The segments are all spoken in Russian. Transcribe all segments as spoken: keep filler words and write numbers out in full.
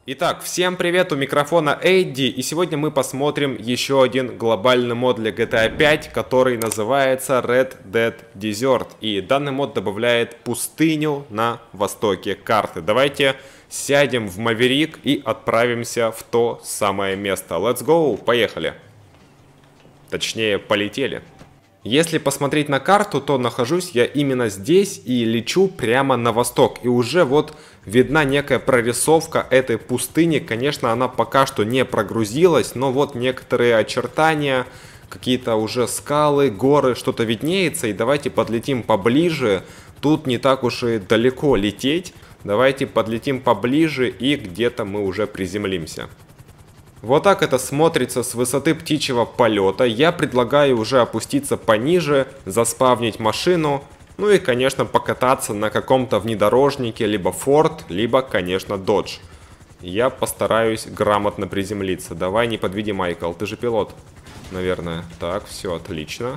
Итак, всем привет, у микрофона Эдди, и сегодня мы посмотрим еще один глобальный мод для джи ти эй пять, который называется Red Dead Desert. И данный мод добавляет пустыню на востоке карты. Давайте сядем в Маверик и отправимся в то самое место. Let's go, поехали. Точнее, полетели. Если посмотреть на карту, то нахожусь я именно здесь и лечу прямо на восток. И уже вот видна некая прорисовка этой пустыни. Конечно, она пока что не прогрузилась, но вот некоторые очертания, какие-то уже скалы, горы, что-то виднеется. И давайте подлетим поближе. Тут не так уж и далеко лететь. Давайте подлетим поближе и где-то мы уже приземлимся. Вот так это смотрится с высоты птичьего полета. Я предлагаю уже опуститься пониже, заспавнить машину, ну и, конечно, покататься на каком-то внедорожнике, либо Ford, либо, конечно, Dodge. Я постараюсь грамотно приземлиться. Давай, не подведи, Майкл, ты же пилот, наверное. Так, все отлично.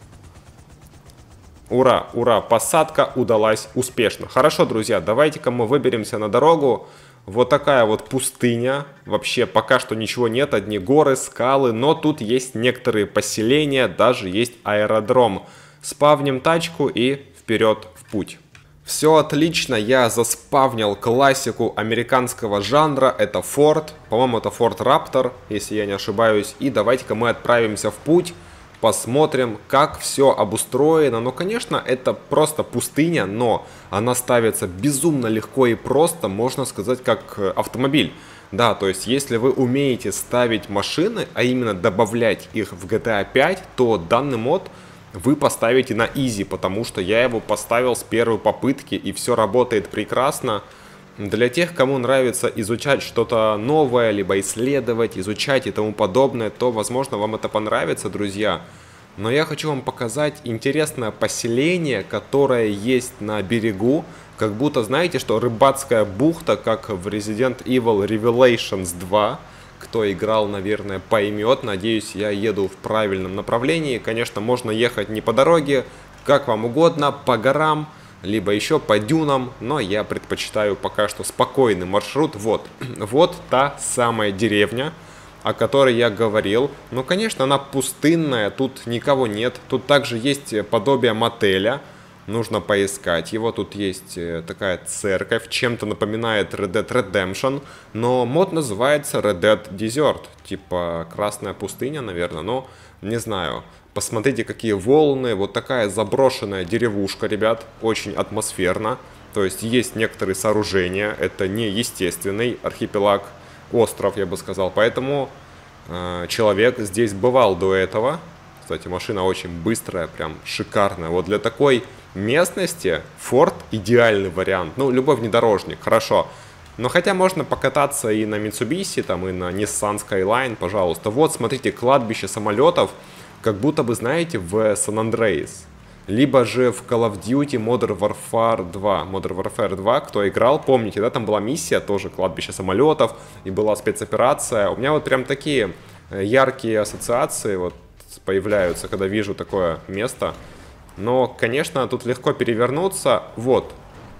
Ура, ура, посадка удалась успешно. Хорошо, друзья, давайте-ка мы выберемся на дорогу. Вот такая вот пустыня, вообще пока что ничего нет, одни горы, скалы, но тут есть некоторые поселения, даже есть аэродром. Спавним тачку и вперед в путь. Все отлично, я заспавнил классику американского жанра, это Ford, по-моему это Ford Raptor, если я не ошибаюсь, и давайте-ка мы отправимся в путь. Посмотрим, как все обустроено. Ну, конечно, это просто пустыня, но она ставится безумно легко и просто, можно сказать, как автомобиль. Да, то есть, если вы умеете ставить машины, а именно добавлять их в джи ти эй пять, то данный мод вы поставите на изи, потому что я его поставил с первой попытки, и все работает прекрасно. Для тех, кому нравится изучать что-то новое, либо исследовать, изучать и тому подобное, то, возможно, вам это понравится, друзья. Но я хочу вам показать интересное поселение, которое есть на берегу. Как будто, знаете, что рыбацкая бухта, как в Resident Evil Revelations два. Кто играл, наверное, поймет. Надеюсь, я еду в правильном направлении. Конечно, можно ехать не по дороге, как вам угодно, по горам, либо еще по дюнам, но я предпочитаю пока что спокойный маршрут. Вот, вот та самая деревня, о которой я говорил. Ну, конечно, она пустынная, тут никого нет. Тут также есть подобие мотеля, нужно поискать его. Тут есть такая церковь, чем-то напоминает Red Dead Redemption, но мод называется Red Dead Desert, типа Красная пустыня, наверное, но не знаю. Посмотрите, какие волны, вот такая заброшенная деревушка, ребят, очень атмосферно. То есть есть некоторые сооружения, это не естественный архипелаг, остров, я бы сказал. Поэтому э, человек здесь бывал до этого. Кстати, машина очень быстрая, прям шикарная. Вот для такой местности Ford идеальный вариант. Ну, любой внедорожник, хорошо. Но хотя можно покататься и на Mitsubishi, там, и на Nissan Skyline, пожалуйста. Вот, смотрите, кладбище самолетов. Как будто бы, знаете, в San Andreas, либо же в Call of Duty Modern Warfare два. Modern Warfare два, кто играл, помните, да, там была миссия, тоже кладбище самолетов, и была спецоперация. У меня вот прям такие яркие ассоциации вот появляются, когда вижу такое место. Но, конечно, тут легко перевернуться. Вот,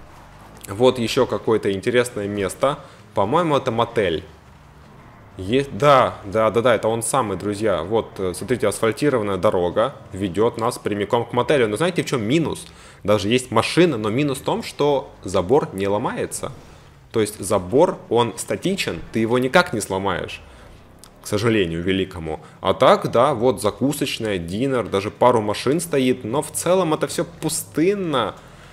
вот еще какое-то интересное место. По-моему, это мотель. Есть, да, да, да, да, это он самый, друзья. Вот, смотрите, асфальтированная дорога ведет нас прямиком к мотелю. Но знаете, в чем минус? Даже есть машина, но минус в том, что забор не ломается. То есть забор, он статичен, ты его никак не сломаешь, к сожалению, великому. А так, да, вот закусочная, динер, даже пару машин стоит, но в целом это все пустынно.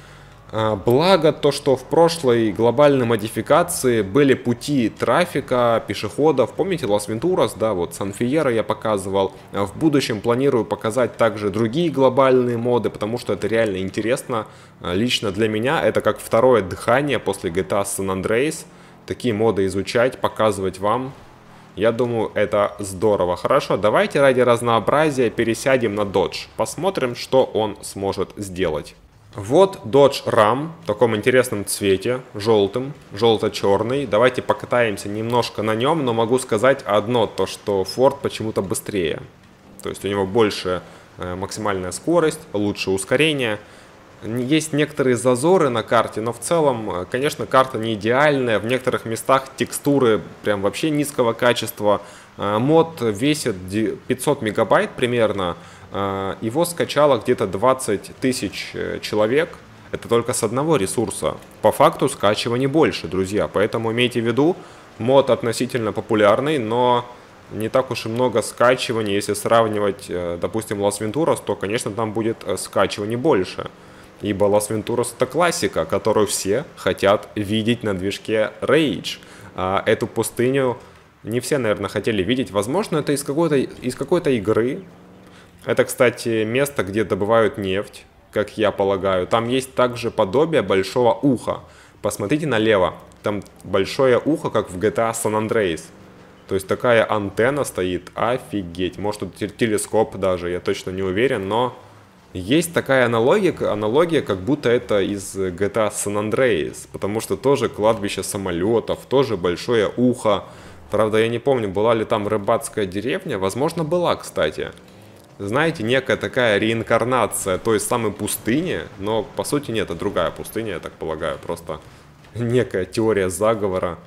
Благо то, что в прошлой глобальной модификации были пути трафика, пешеходов. Помните Лас-Вентурас, да, вот Сан-Фиеро я показывал. В будущем планирую показать также другие глобальные моды, потому что это реально интересно. Лично для меня это как второе дыхание после джи ти эй San Andreas. Такие моды изучать, показывать вам. Я думаю, это здорово. Хорошо, давайте ради разнообразия пересядем на Dodge. Посмотрим, что он сможет сделать. Вот Dodge Ram в таком интересном цвете, желтым, желто-черный. Давайте покатаемся немножко на нем, но могу сказать одно, то что Ford почему-то быстрее. То есть у него больше э, максимальная скорость, лучше ускорение. Есть некоторые зазоры на карте, но в целом, конечно, карта не идеальная. В некоторых местах текстуры прям вообще низкого качества. Мод весит пятьсот мегабайт примерно. Его скачало где-то двадцать тысяч человек. Это только с одного ресурса. По факту скачиваний больше, друзья. Поэтому имейте в виду, мод относительно популярный, но не так уж и много скачиваний. Если сравнивать, допустим, Las Venturas, то, конечно, там будет скачиваний больше. Ибо Las Venturas это классика, которую все хотят видеть на движке Rage. А эту пустыню не все, наверное, хотели видеть. Возможно, это из какой-то из какой-то игры. Это, кстати, место, где добывают нефть, как я полагаю. Там есть также подобие большого уха. Посмотрите налево. Там большое ухо, как в джи ти эй San Andreas. То есть такая антенна стоит. Офигеть. Может, тут телескоп даже, я точно не уверен, но... Есть такая аналогия, аналогия, как будто это из джи ти эй San Andreas, потому что тоже кладбище самолетов, тоже большое ухо. Правда, я не помню, была ли там рыбацкая деревня, возможно, была, кстати. Знаете, некая такая реинкарнация той самой пустыни, но по сути нет, это другая пустыня, я так полагаю, просто некая теория заговора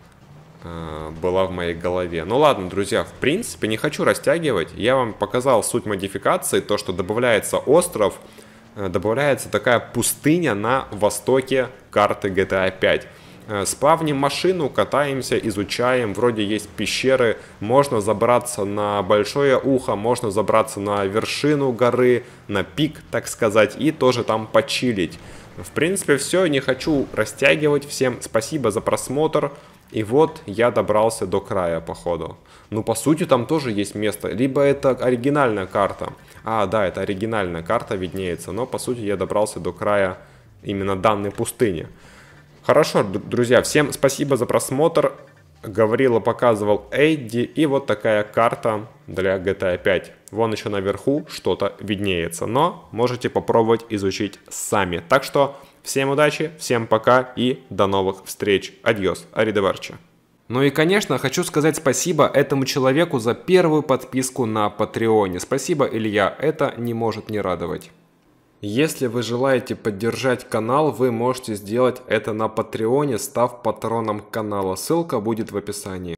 э, была в моей голове. Ну ладно, друзья, в принципе, не хочу растягивать, я вам показал суть модификации, то, что добавляется остров, э, добавляется такая пустыня на востоке карты джи ти эй пять. Спавним машину, катаемся, изучаем, вроде есть пещеры, можно забраться на большое ухо, можно забраться на вершину горы, на пик, так сказать, и тоже там почилить. В принципе, все, не хочу растягивать, всем спасибо за просмотр, и вот я добрался до края, походу. Ну, по сути, там тоже есть место, либо это оригинальная карта, а, да, это оригинальная карта виднеется, но, по сути, я добрался до края именно данной пустыни. Хорошо, друзья, всем спасибо за просмотр. Говорил и показывал Эдди. И вот такая карта для джи ти эй пять. Вон еще наверху что-то виднеется. Но можете попробовать изучить сами. Так что всем удачи, всем пока и до новых встреч. Адьос, аривидерчи. Ну и, конечно, хочу сказать спасибо этому человеку за первую подписку на Патреоне. Спасибо, Илья, это не может не радовать. Если вы желаете поддержать канал, вы можете сделать это на Патреоне, став патроном канала. Ссылка будет в описании.